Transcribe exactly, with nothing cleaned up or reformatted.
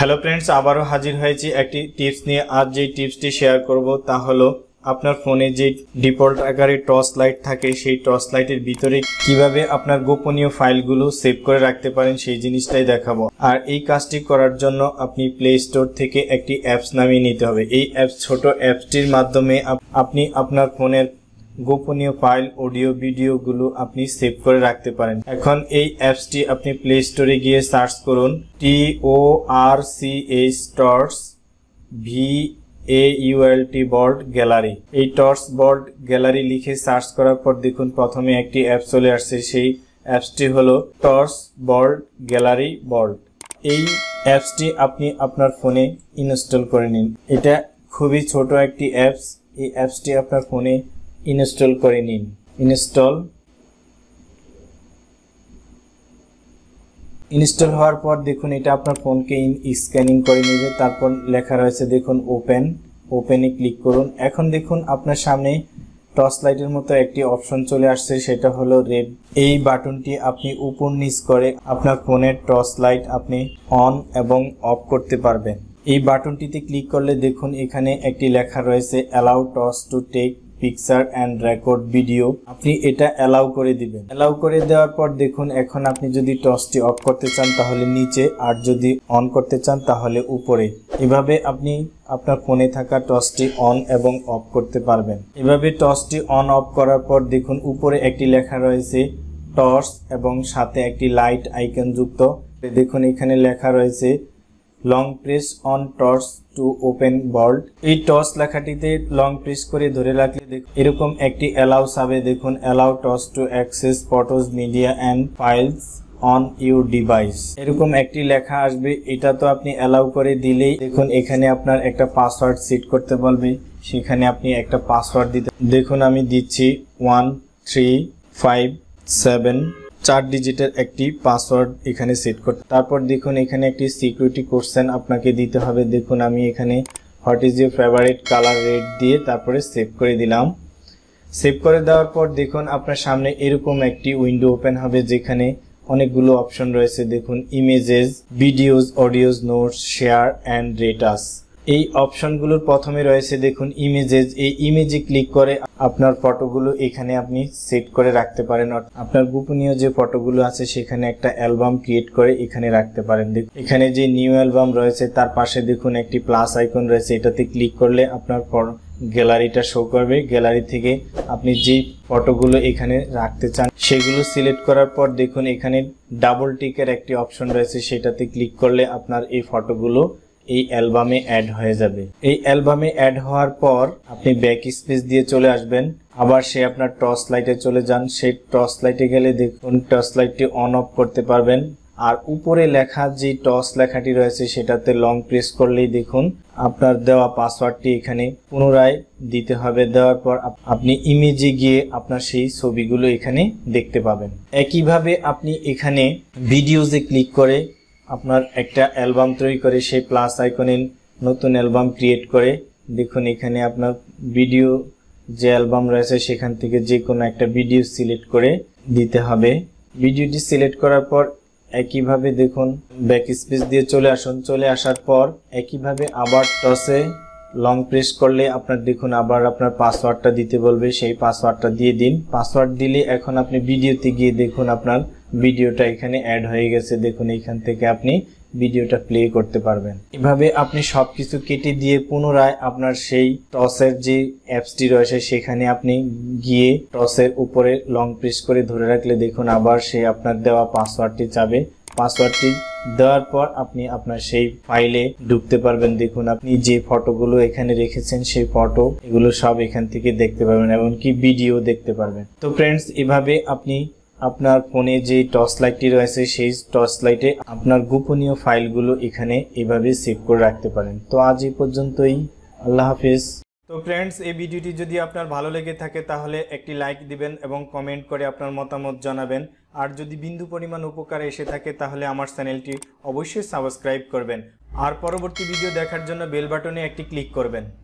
Hello friends, আবারও হাজির হয়েছি একটি টিপস নিয়ে। আজ যে টিপসটি শেয়ার করব তা হলো আপনার ফোনে যে ডিফল্ট আকারে টর্চ লাইট থাকে সেই টর্চ লাইটের ভিতরে কিভাবে আপনার গোপনীয় ফাইলগুলো সেভ করে রাখতে পারেন সেই জিনিসটাই দেখাবো। আর এই কাজটি করার জন্য আপনি প্লে স্টোর থেকে একটি অ্যাপস নামিয়ে নিতে হবে। এই অ্যাপস ছোট অ্যাপসটির মাধ্যমে আপনি আপনার ফোনের গোপনীয় ফাইল, অডিও, ভিডিওগুলো আপনি সেভ করে রাখতে পারেন। এখন এই অ্যাপসটি আপনি প্লে স্টোরে গিয়ে সার্চ করুন T O R C H torch V A U L T bolt gallery. এই টর্চ বোল্ট গ্যালারি লিখে সার্চ করার পর দেখুন প্রথমে একটি অ্যাপ চলে আসছে। সেই অ্যাপসটি হলো টর্চ বোল্ট গ্যালারি বোল্ট। এই অ্যাপসটি আপনি আপনার ফোনে ইনস্টল করে নিন। এটা খুবই ছোট একটি অ্যাপস। এই অ্যাপসটি আপনার ফোনে ইনস্টল করে নিন। ইনস্টল ইনস্টল হওয়ার পর দেখুন এটা আপনার ফোনকে স্ক্যানিং করে নেবে। তারপর লেখা রয়েছে দেখুন ওপেন। ওপেনে ক্লিক করুন। এখন দেখুন আপনার সামনে টর্চ লাইটের মতো একটি অপশন চলে আসছে, সেটা হলো রেড। এই বাটনটি আপনি উপর নিচ করে আপনার ফোনের টর্চ লাইট আপনি অন এবং অফ করতে পারবেন। এই বাটনটিতে ক্লিক করলে দেখুন এখানে একটি লেখা রয়েছে allow torch to take picture and record video. আপনি এটা অ্যালাউ করে দিবেন। অ্যালাউ করে দেওয়ার পর দেখুন এখন আপনি যদি টর্চটি অফ করতে চান তাহলে নিচে, আর যদি অন করতে চান তাহলে উপরে। এভাবে আপনি আপনার ফোনে থাকা টর্চটি অন এবং অফ করতে পারবেন। এভাবে টর্চটি অন অফ করার পর দেখুন উপরে একটি লেখা রয়েছে টর্চ এবং সাথে একটি লাইট আইকন যুক্ত। দেখুন এখানে লেখা রয়েছে long press on torch to open bolt. এই টর্চ লেখাটিতে লং প্রেস করে ধরে রাখলে দেখুন এরকম একটি অ্যালাউ সাবে দেখুন allow torch to access photos, media and files on your device, এরকম একটি লেখা আসবে। এটা তো আপনি অ্যালাউ করে দিলেই দেখুন এখানে আপনার একটা পাসওয়ার্ড সেট করতে বলবে। সেখানে আপনি একটা পাসওয়ার্ড দিতে, দেখুন আমি দিচ্ছি ওয়ান থ্রি ফাইভ সেভেন, চার ডিজিটের একটি পাসওয়ার্ড এখানে সেট করতে। তারপর দেখুন এখানে একটি সিকিউরিটি কোশ্চেন আপনাকে দিতে হবে। দেখুন আমি এখানে what is your favourite colour red দিয়ে তারপরে সেভ করে দিলাম। সেভ করে দেওয়ার পর দেখুন আপনার সামনে এরকম একটি উইন্ডো ওপেন হবে যেখানে অনেকগুলো অপশন রয়েছে। দেখুন images, videos, audios, notes, share and রেটাস। এই অপশনগুলোর প্রথমে রয়েছে দেখুন ইমেজেস। এই ইমেজে ক্লিক করে আপনার ফটোগুলো এখানে আপনি সেট করে রাখতে পারেন। আপনার গোপনীয় যে ফটোগুলো আছে সেখানে একটা অ্যালবাম ক্রিয়েট করে এখানে রাখতে পারেন। দেখুন এখানে যে নিউ অ্যালবাম রয়েছে তার পাশে দেখুন একটি প্লাস আইকন রয়েছে। এটাতে ক্লিক করলে আপনার গ্যালারিটা শো করবে। গ্যালারি থেকে আপনি যে ফটোগুলো এখানে রাখতে চান সেগুলো সিলেক্ট করার পর দেখুন এখানে ডাবল টিকের একটি অপশন রয়েছে। সেটাতে ক্লিক করলে আপনার এই ফটোগুলো এই অ্যালবামে অ্যাড হয়ে যাবে। এই অ্যালবামে অ্যাড হওয়ার পর আপনি ব্যাক স্পেস দিয়ে চলে আসবেন। আবার সে আপনার টর্চ লাইটে চলে যান। সেই টর্চ লাইটে গেলে দেখুন টর্চ লাইটটি অন অফ করতে পারবেন। আর উপরে লেখা যে টর্চ লেখাটি রয়েছে সেটাতে লং প্রেস করলেই দেখুন আপনার দেওয়া পাসওয়ার্ডটি এখানে পুনরায় দিতে হবে। দেওয়ার পর আপনি ইমেজে গিয়ে আপনার সেই ছবিগুলো এখানে দেখতে পাবেন। একইভাবে আপনি এখানে ভিডিওজে ক্লিক করে আপনার একটা অ্যালবাম তৈরি করে সেই প্লাস আইকনে নতুন অ্যালবাম ক্রিয়েট করে দেখুন এখানে আপনার ভিডিও যে অ্যালবাম রয়েছে সেখান থেকে যে কোনো একটা ভিডিও সিলেক্ট করে দিতে হবে। ভিডিওটি সিলেক্ট করার পর একইভাবে দেখুন ব্যাক স্পেস দিয়ে চলে আসুন। চলে আসার পর একইভাবে আবার টসে লং প্রেস করলে আপনার দেখুন আবার আপনার পাসওয়ার্ডটা দিতে বলবে। সেই পাসওয়ার্ডটা দিয়ে দিন। পাসওয়ার্ড দিলে এখন আপনি ভিডিওতে গিয়ে দেখুন আপনার ভিডিওটা এখানে অ্যাড হয়ে গেছে। দেখুন এইখান থেকে আপনি ভিডিওটা প্লে করতে পারবেন। এভাবে আপনি সবকিছু কেটে দিয়ে পুনরায় আপনার সেই টসের যে অ্যাপসটি রয়েছে সেখানে আপনি গিয়ে টসের উপরে লং প্রেস করে ধরে রাখলে দেখুন আবার সে আপনার দেওয়া পাসওয়ার্ডটি চাবে। পাসওয়ার্ডটি দেওয়ার পর আপনি আপনার সেই ফাইলে ঢুকতে পারবেন। দেখুন আপনি যে ফটোগুলো এখানে রেখেছেন সেই ফটো এগুলো সব এখান থেকে দেখতে পারবেন, এমনকি ভিডিও দেখতে পারবেন। তো ফ্রেন্ডস, এভাবে আপনি আপনার ফোনে যে টর্চ লাইটটি রয়েছে সেই টর্চ লাইটে আপনার গোপনীয় ফাইলগুলো এখানে এভাবে সেভ করে রাখতে পারেন। তো আজ এই পর্যন্তই। আল্লাহ হাফেজ। তো ফ্রেন্ডস, এই ভিডিওটি যদি আপনার ভালো লেগে থাকে তাহলে একটি লাইক দিবেন এবং কমেন্ট করে আপনার মতামত জানাবেন। আর যদি বিন্দু পরিমাণ উপকার এসে থাকে তাহলে আমার চ্যানেলটি অবশ্যই সাবস্ক্রাইব করবেন। আর পরবর্তী ভিডিও দেখার জন্য বেল বাটনে একটি ক্লিক করবেন।